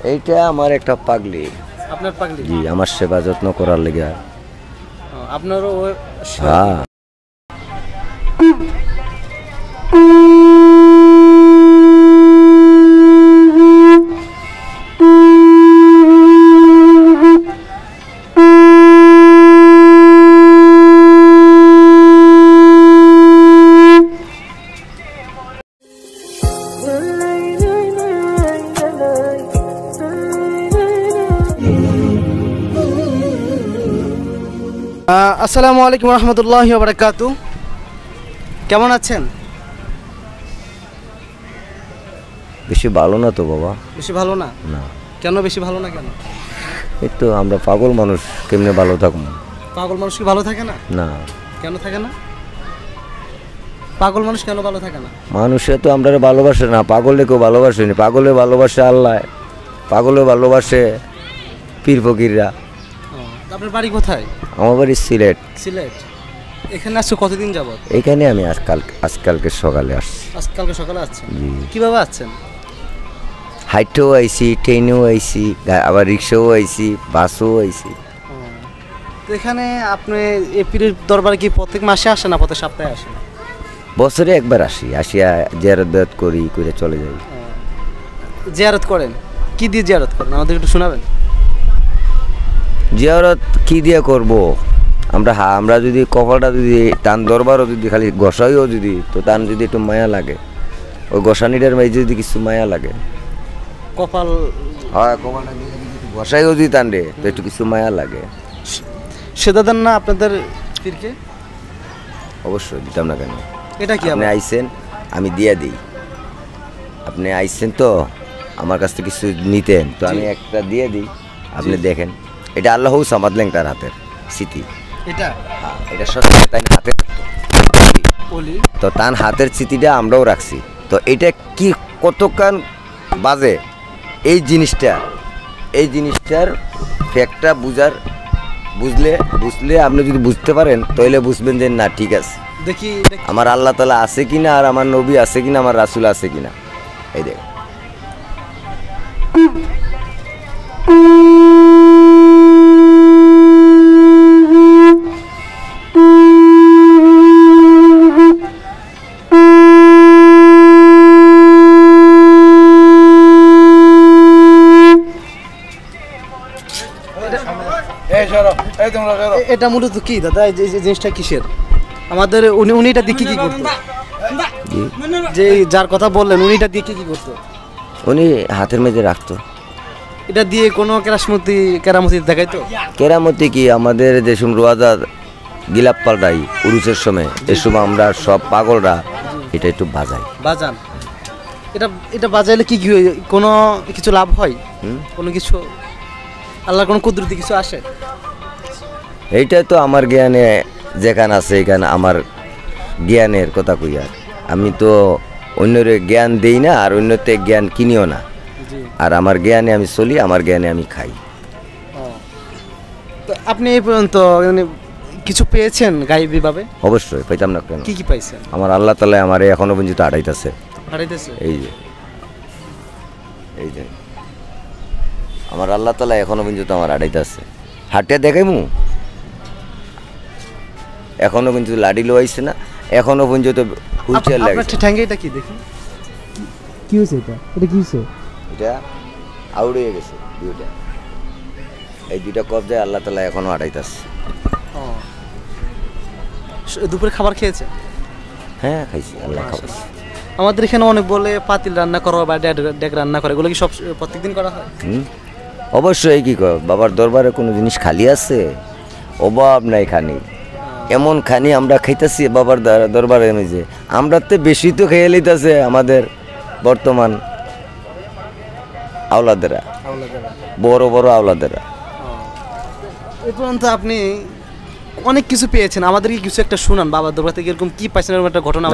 এইটা আমার একটা পাগলি। আপনার পাগলি? জি, আমার সেবা যত্ন করার লেগে। আপনারও? হ্যাঁ। আসসালামু আলাইকুম রহমতুল্লাহি ওয়া বারাকাতুহু। কেমন আছেন? বেশি ভালো না তো বাবা। বেশি ভালো না? না। কেন বেশি ভালো না কেন? এই তো আমরা পাগল মানুষ, কেমনে ভালো থাকবো? পাগল মানুষ কি ভালো থাকে না? না। কেন থাকে না? পাগল মানুষ কেন ভালো থাকে না? মানুষে তো আমরা ভালোবাসে না, পাগলে কেউ ভালোবাসেনি। পাগলে ভালোবাসে আল্লাহ, পাগলে ভালোবাসে পীর ফকিররা। আপনার বাড়ি কোথায়? আমার বাড়ি সিলেট। সিলেট। এখানে আসছো কতদিন যাবত? এখানে আমি আজকালকে সকালে আসছি। আজকালকে সকালে আসছেন? জি। কিভাবে আসছেন? হাইটেও আইছি, ট্রেনেও আইছি, আবার রিক্সাও আইছি, বাসও আইছি। তো এখানে আপনি এই পীরের দরবারে কি প্রত্যেক মাসে আসেন না প্রত্যেক সপ্তাহে আসেন? বছরে একবার আসিয়া জিয়ারত বিয়ারত করে চলে যাই। জিয়ারত করেন? কি দিয়ে জিয়ারত করেন আমাদের একটু শোনাবেন? জিয়ারত কি দিয়ে করব? আমরা যদি কপালটা যদি তান দরবারও যদি খালি গোসাইও যদি, তো তান যদি একটু মায়া লাগে, ওই গোসানিটার মাঝে যদি কিছু মায়া লাগে, কপাল, হয় কপালটা দিয়ে যদি গোসাইও যদি তান রে, তো একটু কিছু মায়া লাগে। সেদা দেন না আপনাদের পীরকে? অবশ্যই দিতাম না কেন। এটা কি আপনি আইছেন, আমি দিয়ে দিই। আপনি আইছেন তো আমার কাছ থেকে কিছু নিতেন, তো আমি একটা দিয়ে দিই। আপনি দেখেন, এটা আল্লাহ সামাদলেন তার হাতের স্মৃতি। এটা? হ্যাঁ, এটা সত্যি তাই হাতে তো তার হাতের স্মৃতিটা আমরাও রাখছি। তো এটা কি কতক্ষণ বাজে এই জিনিসটার ফ্যাক্টটা বুঝলে আপনি যদি বুঝতে পারেন, তাহলে বুঝবেন যে না ঠিক আছে, দেখি আমার আল্লাহ তাআলা আছে কিনা, আর আমার নবী আছে কিনা, আমার রাসূল আছে কিনা। এই দেখ, এটা মূলত কি দাদা? এই যে জিনিসটা কিসের? আমাদের উনি এটা দিয়ে কি করতো? যে যার কথা বললেন উনি এটা দিয়ে কি করতো? উনি হাতের মেঝে রাখতো। এটা দিয়ে কোনো কেরামতি দেখাইতো? কেরামতি কি, আমাদের যেসব রোয়াজা গিলাপ পাল্টাই উরুসের সময়, এই সময় আমরা সব পাগলরা এটা একটু বাজান। এটা বাজাইলে কি কোনো কিছু লাভ হয়? কোনো কিছু আল্লাহর কোনো কুদরতি কিছু আসে? এইটা তো আমার জ্ঞানে যেখানে আছে, এখানে আমার জ্ঞানের কথা কই। আর আমি তো অন্যরে জ্ঞান দেই না, আর অন্যতে জ্ঞান কিনিও না। আর আমার জ্ঞানে আমি চলি, আমার জ্ঞানে আমি খাই। আপনি এই পর্যন্ত কিছু পেয়েছেন গায়েবী ভাবে? অবশ্যই পাইতাম না কেন। কি পাইছেন? আমার আল্লাহ তাআলা আমার এখনো পর্যন্ত আড়াইতেছে। এই যে আমার আল্লাহ তাআলা এখনো পর্যন্ত আমার আড়াইতেছে। হাটিয়া দেখাইমু, এখনো কিন্তু লাডি লোয়াইছে না, এখনো পর্যন্ত হুইলচেয়ার লাগছে। ঠ্যাঙ্গে এটা কি দেখি? কি হয়েছে এটা? এটা কি হয়েছে? এটা আউড়ে গেছে দুইটা। এই দুইটা কবজায় আল্লাহ তাআলা এখনো আড়াইতেছে। দুপুরে খাবার খেয়েছে? হ্যাঁ খাইছি, আল্লাহ খাওয়াইছে। আমাদের এখানে অনেক বলে পাতিল রান্না করো বা ডেক রান্না করে, এগুলো কি সব প্রত্যেকদিন করা হয়? অবশ্যই। কি কর, বাবার দরবারে কোনো জিনিস খালি আছে? অভাব নাই খানি, এমন খানি আমরা খাইতেছি বাবার দরবারে। যে আমরা তো বেশি তো খেয়ে লইতেছে আমাদের বর্তমান আওলাদেরা, বড় বড় আওলাদেরা। এই পর্যন্ত আপনি অনেক কিছু পেয়েছেন, আমাদেরকে কিছু একটা শুনান বাবার দরবার থেকে এরকম কি পাইছেন, এরকম একটা ঘটনা।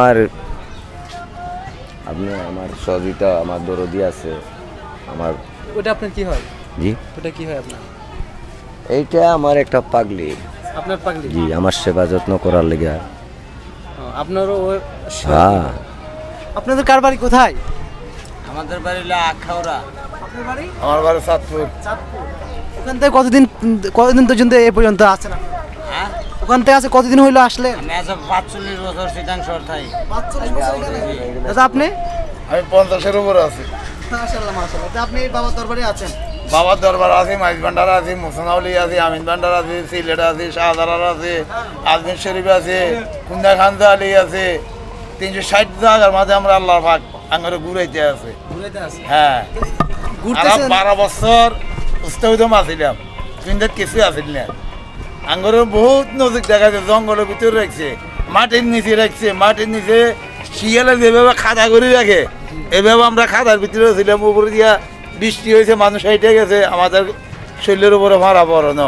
আমার সহযোগিতা, আমার দরদি আছে। আমার ওটা আপনার কি হয়? জি, ওটা কি হয় আপনার? এইটা আমার একটা পাগলি। আপনার পাগলি? জি, আমার সেবা যত্ন করার লেগে। আপনারও? হ্যাঁ। আপনাদের কার বাড়ি কোথায়? আমাদের বাড়ি হলো আখাউড়া। আপনার বাড়ি আমার বাড়ি চাঁদপুর। চাঁদপুর। ওখান থেকে কতদিন পর্যন্ত এ পর্যন্ত আছেন আপনি? ওখান থেকে আছে কতদিন হইলো আসলেন? আমি আজ 45 বছর শীতাংশর থাই। 45 বছর এখানে। দাদা আপনি? আমি 50-এর উপরে আছি। মাশাআল্লাহ মাশাআল্লাহ। তা আপনি এই বাবার দরবারে আছেন? বাবার দরবার আছে, মাইজ ভান্ডার আছে, মোসনাউলি আছে, আমিন ভান্ডার আছে, সিলেট আছে, শাহজালাল আছে, আজমির শরীফ আছে, কুন্দা খান্দা আলী আছে। 360 জায়গার মাঝে আমরা আল্লাহ পাক আঙ্গরে ঘুরাইতে আছে। ঘুরাইতে আছেন? হ্যাঁ, আর ঘুরতেছেন? 12 বছর উস্তাউদম আসিলাম, কিন্তু কিছু আসিল না। আঙ্গরে বহুত নজিক দেখা যায়, জঙ্গলের ভিতরে রাখছে, মাটির নিচে রাখছে, মাটির নিচে শিয়ালে যেভাবে খাদা করে রাখে, এভাবে আমরা খাদার ভিতরে ছিলাম। উপরে দিয়া বৃষ্টি হয়েছে, মানুষ হেঁটে গেছে, আমাদের শরীরের উপরে মারা পড়ো ন।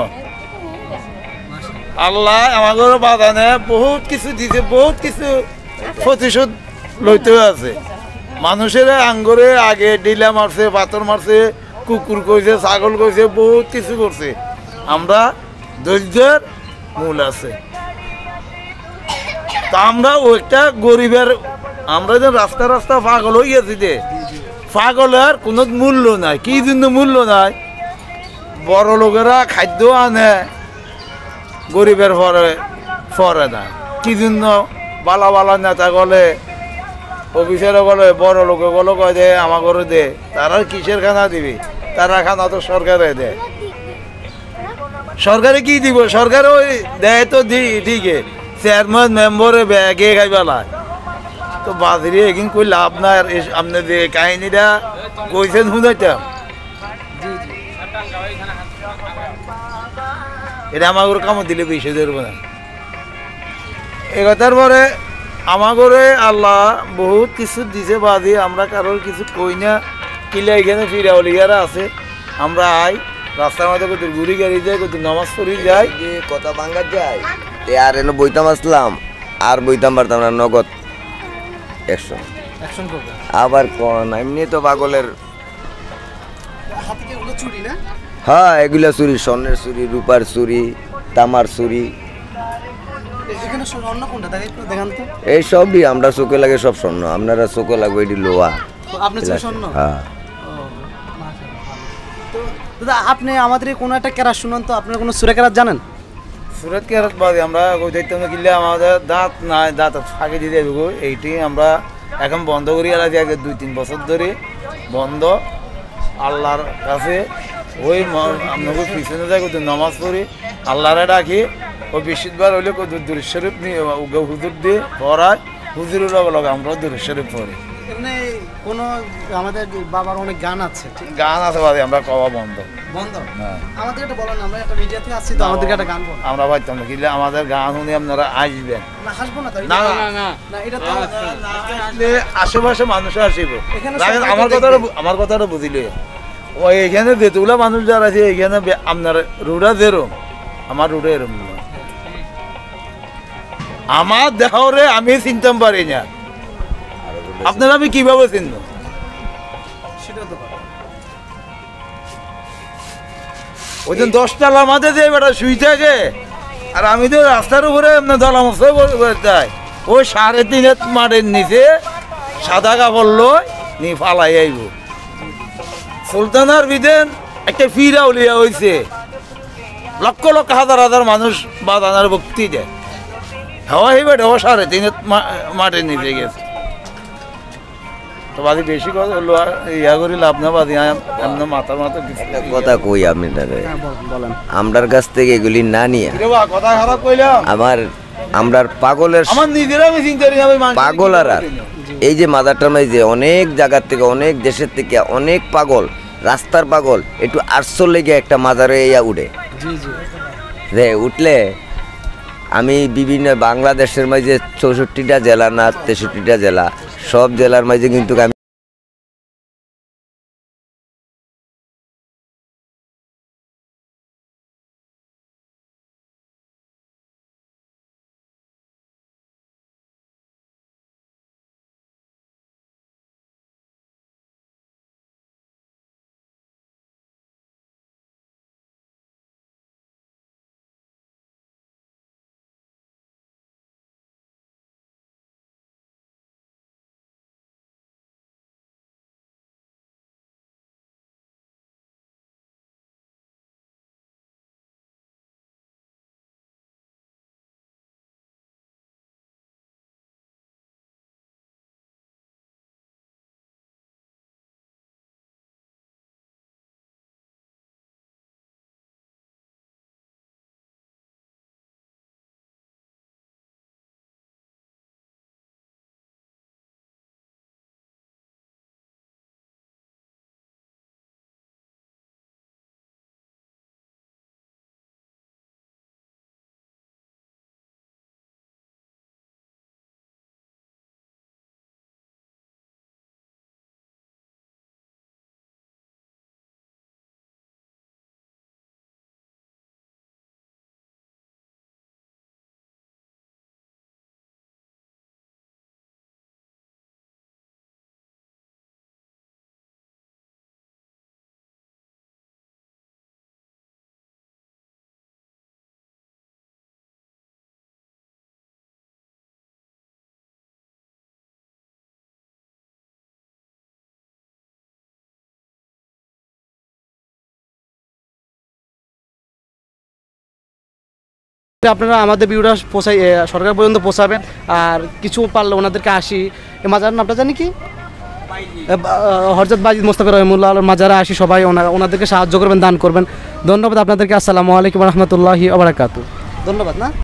আল্লাহ আমাদের বাগানে বহুত কিছু দিছে, বহুত কিছু প্রতিশোধ লইতে আছে। মানুষের আঙ্গরে আগে ডিলা মারছে, পাথর মারছে, কুকুর কইছে, ছাগল কইছে, বহুত কিছু করছে। আমরা ধৈর্যের মূল আছে। তা আমরা ওইটা গরিবের, আমরা যে রাস্তা রাস্তা পাগল হয়ে গেছি, যে পাগলের কোনো মূল্য নাই। কি জন্য মূল্য নাই? বড় লোকেরা খাদ্য আনে, গরিবের ফরে না। কি জন্য? বালা বালা নেতা গলে, অফিসারে গলে, বড় লোকে গলে কয় দে আমার ঘরে দে। তারা কিসের খানা দিবি? তারা খানা তো সরকারে দেয়। সরকারে কি দিব? সরকারে ওই দেয় তো ঠিকই, চেয়ারম্যান মেম্বরে ব্যাগে খাইবেলায়। তো বাজারে এগিন কই লাভ নাই। আর আপনি যে কাহিনীটা কইছেন শুনাইতাম, এটা আমার কামড় দিলে বেশি ধরবো না। এই কথার পরে আমাগরে আল্লাহ বহুত কিছু দিছে, বাদে আমরা কারোর কিছু কই না। কিলা এখানে ফিরাউলিয়ারা আছে, আমরা আই রাস্তার মধ্যে কত ঘুরি গাড়ি যায়, কত নামাজ পড়ি যাই, যে কথা ভাঙ্গা যায় আর এনে বইতাম আসলাম, আর বইতাম পারতাম না, নগদ 100। অ্যাকশন করবে। আবার কোন এমনি তো পাগলের। হাতে কি এগুলো চুরি না? হ্যাঁ, এগুলা চুরি, স্বর্ণের চুরি, রূপার চুরি, তামার চুরি, এখানে অন্য কোনটা দেখেন একটু দেখান তো। এই সবই আমরা চোখে লাগে, সব স্বর্ণ। আপনারা চোখে লাগবে এটি লোহা। আপনি চেয়ে স্বর্ণ? হ্যাঁ। তো দাদা আপনি আমাদের এই কোনো একটা ক্যারাত শুনান তো, আপনার কোনো সুরে ক্যারাত জানেন? সুরত কেরাত বাদে আমরা ওই দেখতাম না, কিনলে আমাদের দাঁত নাই, দাঁত ফাঁকি দিয়ে দেবো। এইটি আমরা এখন বন্ধ করি, আর আগে 2-3 বছর ধরে বন্ধ। আল্লাহর কাছে ওই আপনাকে পিছনে যাই, কত নামাজ পড়ি, আল্লাহরে ডাকি। ওই বৃষ্টিবার হইলে কত দূর শরীফ নিয়ে হুজুর দিয়ে পড়ায়, হুজুরের লগে আমরা দূর শরীফ পড়ি। এমনি কোনো আমাদের বাবার অনেক গান আছে, ঠিক? গান আছে বাদে আমরা কওয়া বন্ধ। বন্ধ? হ্যাঁ, আমাদের এটা বলেন, আমরা একটা মিডিয়া থেকে আসছি তো, আমাদেরকে একটা গান বল। আমরা পাইতাম না, কিনলে আমাদের গান শুনে আপনারা আসবেন। না হাসবো না তো, না, না এটা তো আসলে আশেপাশে মানুষ আসিব। এখানে দেখেন, সবাইকে আমার কথাটা বুঝিলে, ওই এখানে যেতগুলা মানুষ যারা আছে, এখানে আপনার রুডা যেরম, আমার রুডা এরম না। আমার দেহরে আমি চিনতাম পারি না, আপনারা আমি কিভাবে চিনব? সেটা তো কথা। ওই দিন 10 তলার মাঝে যে বেটা শুই থাকে, আর আমি তো রাস্তার উপরে আপনার দলামস্তায় যাই। ওই 3.5 মাঠের নিচে সাদা কাপড় লই নি ফালাই আইব। সুলতানার বিদেন একটা ফিরাউলিয়া হয়েছে, লক্ষ লক্ষ হাজার হাজার মানুষ বাদানার ভক্তি দেয়। হাওয়া হইবে ও 3.5 মাঠের নিচে গেছে। তো বাদি বেশি কথা ইয়া করি লাভ না, বাদি এমন মাথা মাথা একটা কথা কই আপনারে, হ্যাঁ বলেন। আমরার কাছ থেকে এগুলি না নিয়ে কথা খারাপ কইলাম। আমরার পাগলের আমার নিজেরা আমি চিন্তা করি না, আমি মানুষের পাগল আর চিন্তা আর করি না। এই যে মাদারটার মাঝে অনেক জায়গার থেকে, অনেক দেশের থেকে অনেক পাগল, রাস্তার পাগল একটু আটশো লেগে একটা মাজারে ইয়া উঠে। জি জি। রে উঠলে আমি বিভিন্ন বাংলাদেশের মাঝে 64টা জেলা না 63টা জেলা, সব জেলার মাঝে কিন্তু আমি আপনারা আমাদের ভিডিওটা পৌঁছাই সরকার পর্যন্ত পৌঁছাবেন, আর কিছু পারলে ওনাদেরকে আসি এ মাজার নামটা জানি কি হযরত বাজিদ মোস্তাফা রহিমুল্লাহ মাজারে আসি সবাই ওনাদেরকে সাহায্য করবেন, দান করবেন। ধন্যবাদ আপনাদেরকে। আসসালামু আলাইকুম রহমতুল্লাহি ওয়া বারাকাতুহু। ধন্যবাদ না।